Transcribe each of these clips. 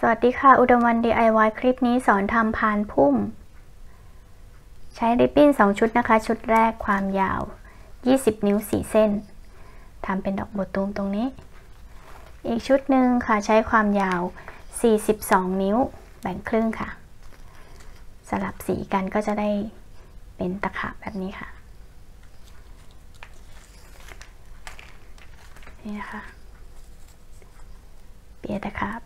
วัสดีค่ะอุดมวัน DIY คลิปนี้สอนทำพานพุ่มใช้ริบบิ้น2ชุดนะคะชุดแรกความยาว20นิ้ว4เส้นทำเป็นดอกบัวตูมตรงนี้อีกชุดหนึ่งค่ะใช้ความยาว42นิ้วแบ่งครึ่งค่ะสลับสีกันก็จะได้เป็นตะขาบแบบนี้ค่ะนี่นะคะเปียตะขาบ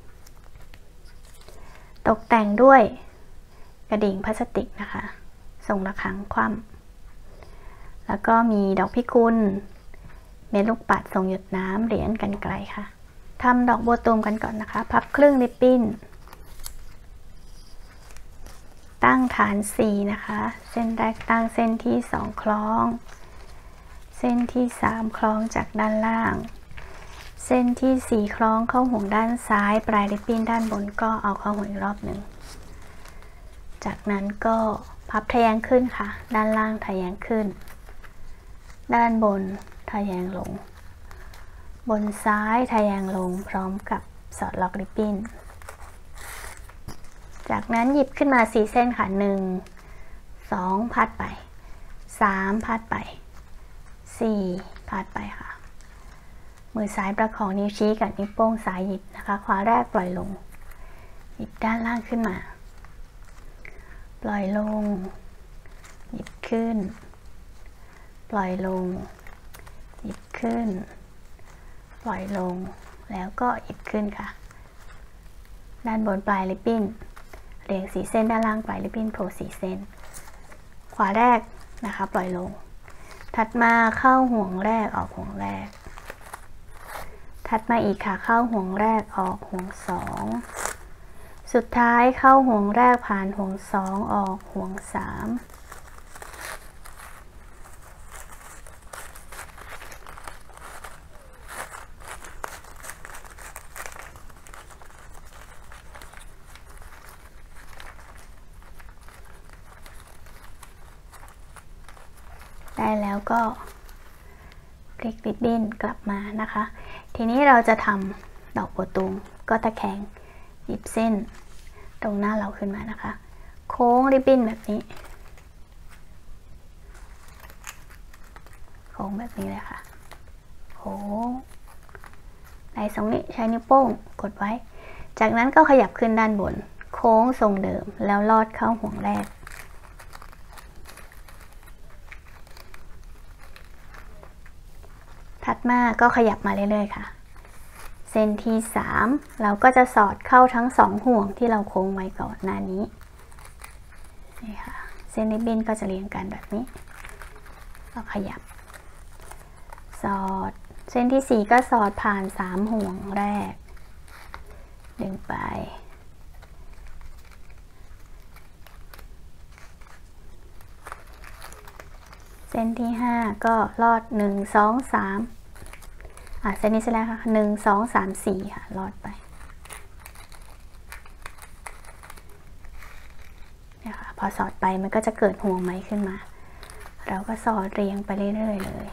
ตกแต่งด้วยกระดิ่งพลาสติกนะคะทรงระฆังคว่ำแล้วก็มีดอกพิกุลเม็ดลูกปัดทรงหยดน้ำเหรียญกรรไกรค่ะทำดอกบัวตูมกันก่อนนะคะพับครึ่งริบบิ้นตั้งฐาน4นะคะเส้นแรกตั้งเส้นที่2คล้องเส้นที่3คล้องจากด้านล่างเส้นที่4คล้องเข้าห่วงด้านซ้ายปลายริบบิ้นด้านบนก็เอาเข้าห่วงอีกรอบหนึ่งจากนั้นก็พับทะแยงขึ้นค่ะด้านล่างทะแยงขึ้นด้านบนทะแยงลงบนซ้ายทะแยงลงพร้อมกับสอดล็อกริบบิ้นจากนั้นหยิบขึ้นมา4เส้นค่ะ1 2พัดไป3พัดไป4พัดไปค่ะมือซ้ายประคองนิ้วชี้กับนิ้วโป้งซ้ายหยิบนะคะขวาแรกปล่อยลงหยิบด้านล่างขึ้นมาปล่อยลงหยิบขึ้นปล่อยลงหยิบขึ้นปล่อยลงแล้วก็หยิบขึ้นค่ะด้านบนปลายริบบิ้นเรียง4เส้นด้านล่างปลายริบบิ้นโผล่4เส้นขวาแรกนะคะปล่อยลงถัดมาเข้าห่วงแรกออกห่วงแรกถัดมาอีกค่ะเข้าห่วงแรกออกห่วง2สุดท้ายเข้าห่วงแรกผ่านห่วง2ออกห่วง3ได้แล้วก็พลิกริบบิ้นกลับมานะคะทีนี้เราจะทำดอกบัวตูมก็ตะแคงหยิบเส้นตรงหน้าเราขึ้นมานะคะโค้งริบบิ้นแบบนี้โค้งแบบนี้เลยค่ะโค้งในตรงนี้ใช้นิ้วโป้งกดไว้จากนั้นก็ขยับขึ้นด้านบนโค้งทรงเดิมแล้วลอดเข้าห่วงแรกถัดมาก็ขยับมาเรื่อยๆค่ะเส้นที่3เราก็จะสอดเข้าทั้ง2ห่วงที่เราโค้งไว้ก่อนหน้านี้นี่ค่ะเส้นริบบิ้นก็จะเรียงกันแบบนี้ก็ขยับสอดเส้นที่4ก็สอดผ่าน3ห่วงแรกดึงไปเส้นที่5ก็ลอด1 2 3เส้นนี้เสร็จแล้วค่ะ1 2 3 4ค่ะลอดไปนะคะพอสอดไปมันก็จะเกิดห่วงไหมขึ้นมาเราก็สอดเรียงไปเรื่อยๆเลย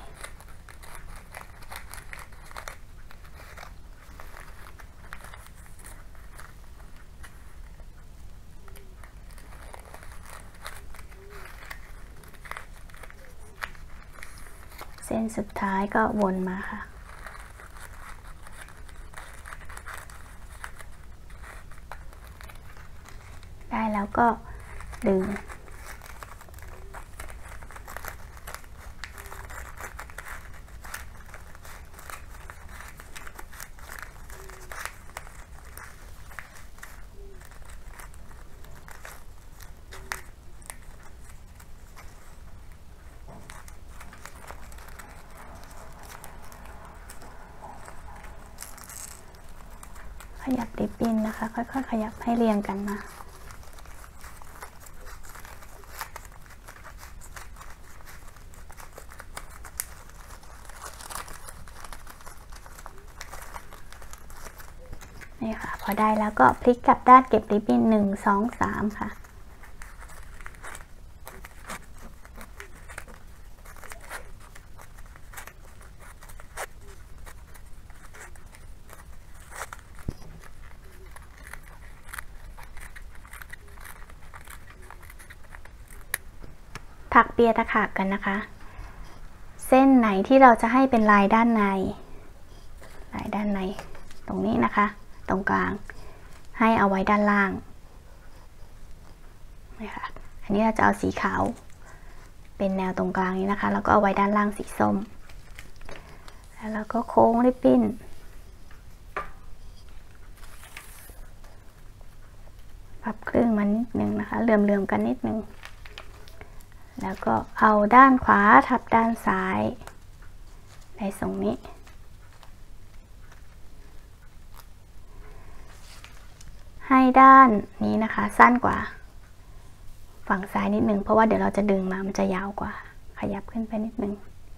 เส้นสุดท้ายก็วนมาค่ะได้แล้วก็ดึงขยับริบบิ้นนะคะค่อยๆขยับให้เรียงกันมานี่ค่ะพอได้แล้วก็พลิกกลับด้านเก็บริบบิ้น1 2 3ค่ะ พถักเปียตะขาบกันนะคะเส้นไหนที่เราจะให้เป็นลายด้านในตรงนี้นะคะตรงกลางให้เอาไว้ด้านล่างนะคะอันนี้เราจะเอาสีขาวเป็นแนวตรงกลางนี้นะคะแล้วก็เอาไว้ด้านล่างสีส้มแล้วเราก็โค้งริบบิ้นพับครึ่งมานิดนึงนะคะเหลื่อมๆกันนิดนึงแล้วก็เอาด้านขวาทับด้านซ้ายในทรงนี้ให้ด้านนี้นะคะสั้นกว่าฝั่งซ้ายนิดนึงเพราะว่าเดี๋ยวเราจะดึงมามันจะยาวกว่าขยับขึ้นไปนิดนึง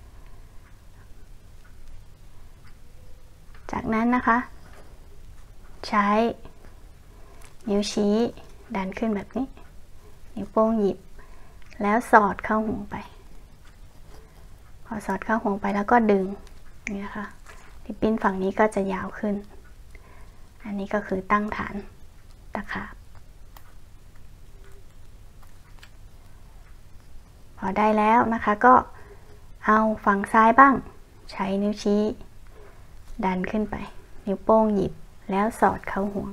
จากนั้นนะคะใช้นิ้วชี้ดันขึ้นแบบนี้นิ้วโป้งหยิบแล้วสอดเข้าห่วงไปพอสอดเข้าห่วงไปแล้วก็ดึงนี่นะคะริบบิ้นฝั่งนี้ก็จะยาวขึ้นอันนี้ก็คือตั้งฐานตะขาบพอได้แล้วนะคะก็เอาฝั่งซ้ายบ้างใช้นิ้วชี้ดันขึ้นไปนิ้วโป้งหยิบแล้วสอดเข้าห่วง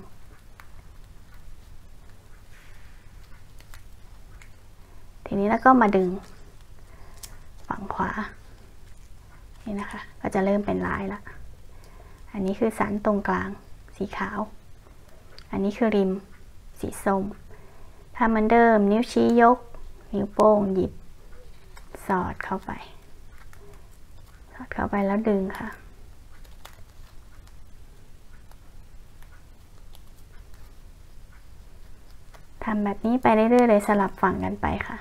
ทีนี้แล้วก็มาดึงฝั่งขวานี่นะคะก็จะเริ่มเป็นลายละอันนี้คือสันตรงกลางสีขาวอันนี้คือริมสีส้มทำเหมือนเดิมนิ้วชี้ยกนิ้วโป้งหยิบสอดเข้าไปแล้วดึงค่ะทำแบบนี้ไปเรื่อยๆเลยสลับฝั่งกันไปค่ะ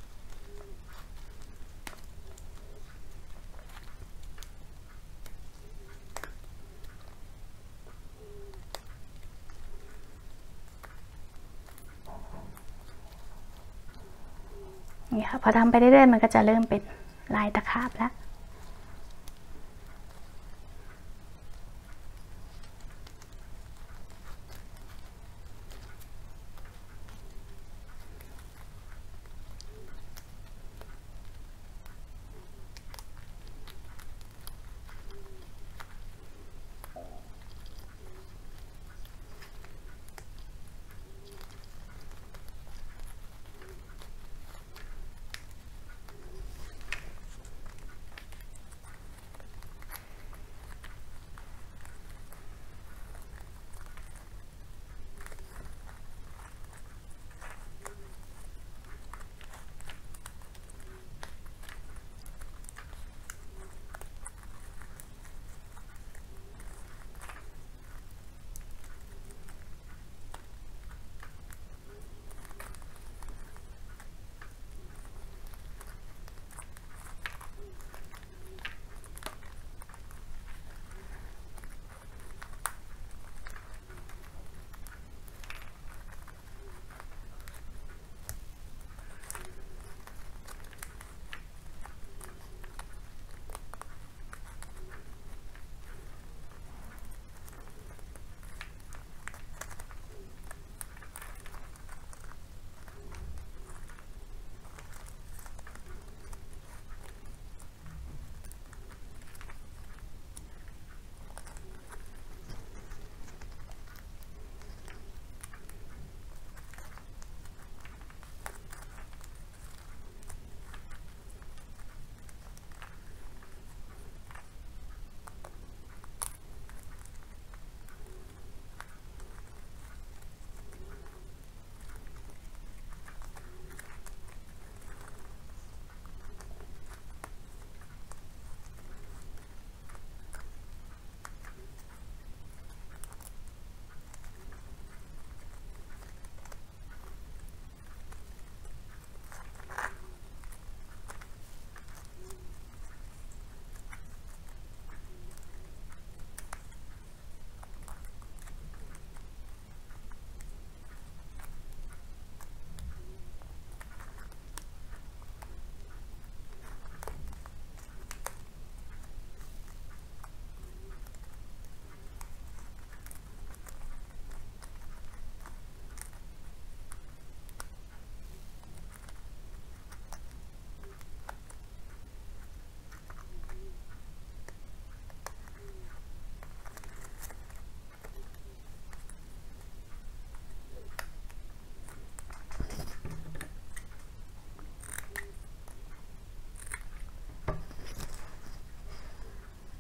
นี่ค่ะพอทำไปเรื่อยๆมันก็จะเริ่มเป็นลายตะขาบแล้ว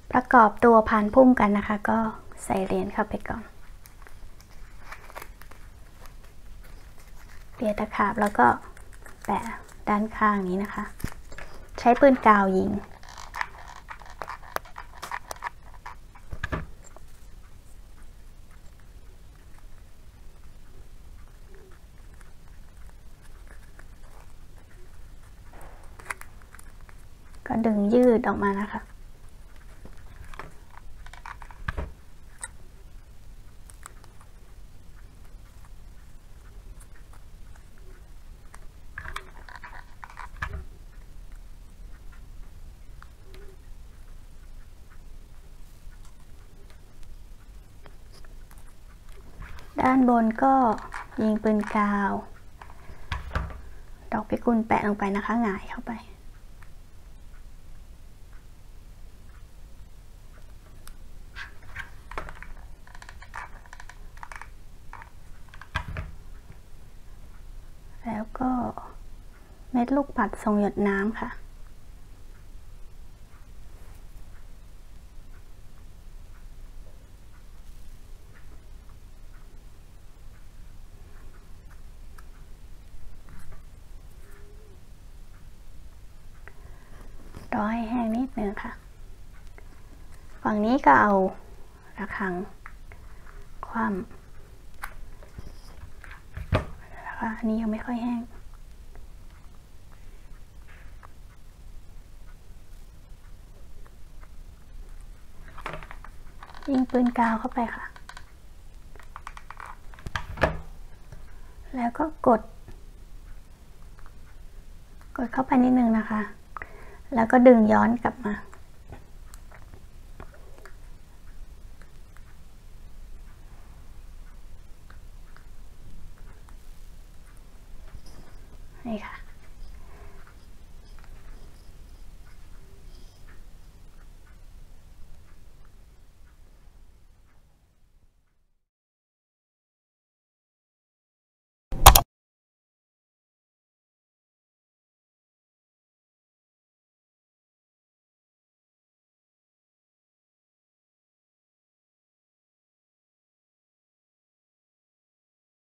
ประกอบตัวพานพุ่มกันนะคะก็ใส่เหรียญเข้าไปก่อนเปียตะขาบแล้วก็แปะด้านข้างนี้นะคะใช้ปืนกาวยิงก็ดึงยืดออกมานะคะด้านบนก็ยิงปืนกาวดอกพิกุลแปะลงไปนะคะหงายเข้าไปแล้วก็เม็ดลูกปัดทรงหยดน้ำค่ะรอให้แห้งนิดนึงค่ะฝั่งนี้ก็เอาระฆังคว่ำนะคะอันนี้ยังไม่ค่อยแห้งยิงปืนกาวเข้าไปค่ะแล้วก็กดเข้าไปนิดนึงนะคะแล้วก็ดึงย้อนกลับมานี่ค่ะ